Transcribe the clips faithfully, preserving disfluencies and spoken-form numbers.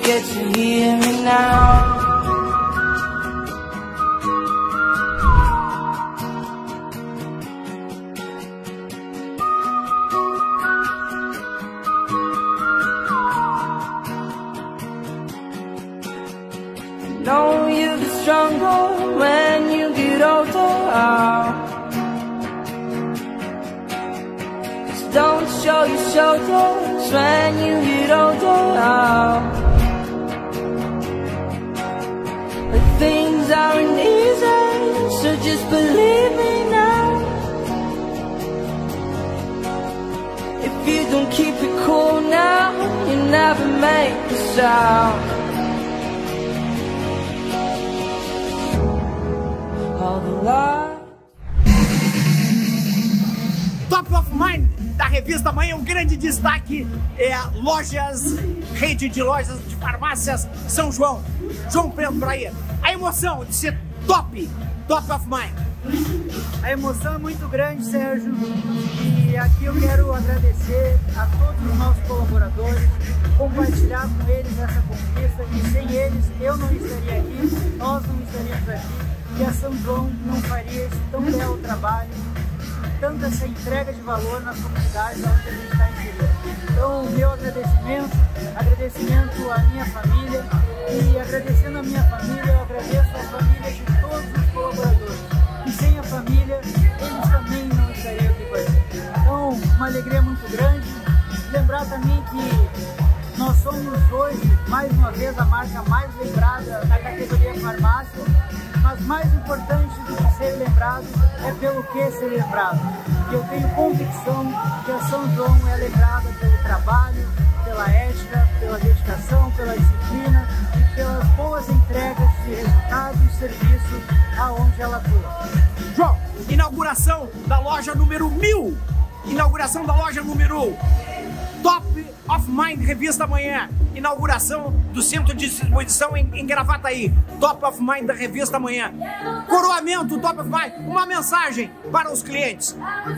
forget to hear me now. Know you'll be stronger when you get older. Just don't show your shoulders when you get older. But things aren't easy, so just believe me now. If you don't keep it cool now, you never make a sound. Top of Mind da revista Manhã, um grande destaque é a lojas, rede de lojas de farmácias São João. João Pedro, por aí, a emoção de ser top, top of mind. A emoção é muito grande, Sérgio, e aqui eu quero agradecer a todos os nossos colaboradores, compartilhar com eles essa conquista, e sem eles eu não estaria aqui, nós não estaríamos aqui, e a São João não faria esse tão belo trabalho, tanto essa entrega de valor nas comunidades onde a gente está inserido. Então, meu agradecimento, agradecimento à minha família, e agradecendo a minha família, eu agradeço a família de todos os colaboradores. E sem a família, eles também não estariam aqui com a gente. Então, uma alegria muito grande. Lembrar também que nós somos hoje, mais uma vez, a marca mais lembrada da categoria farmácia, mas mais importante do que ser lembrado é pelo que ser lembrado. E eu tenho convicção que a São João é lembrada pelo trabalho, pela ética, pela dedicação, pela disciplina e pelas boas entregas de resultado e serviço aonde ela atua. João, inauguração da loja número mil, inauguração da loja número Top of Mind Revista Manhã, inauguração do centro de distribuição em, em Gravataí, Top of Mind da Revista Manhã, coroamento Top of Mind, uma mensagem para os clientes.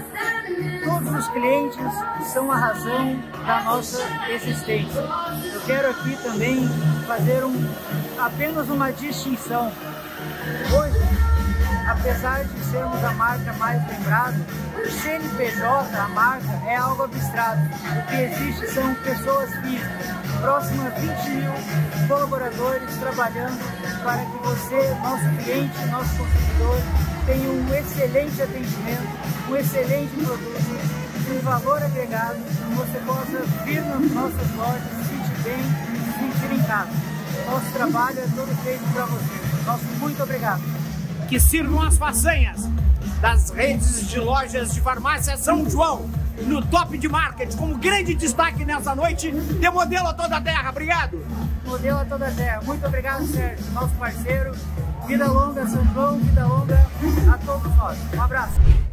Todos os clientes são a razão da nossa existência. Eu quero aqui também fazer um, apenas uma distinção. Hoje, apesar de sermos a marca mais lembrada, o C N P J, a marca, é algo abstrato. O que existe são pessoas físicas, próximo a vinte mil colaboradores trabalhando para que você, nosso cliente, nosso consumidor, tenha um excelente atendimento, um excelente produto, um valor agregado, que você possa vir nas nossas lojas, se sentir bem, se sentir em casa. Nosso trabalho é todo feito para você. Nosso muito obrigado. Que sirvam as façanhas das redes de lojas de farmácia São João no top de marketing, como grande destaque nessa noite de Modelo a Toda a Terra. Obrigado. Modelo a Toda a Terra. Muito obrigado, Sérgio, nosso parceiro. Vida longa, São João, vida longa a todos nós. Um abraço.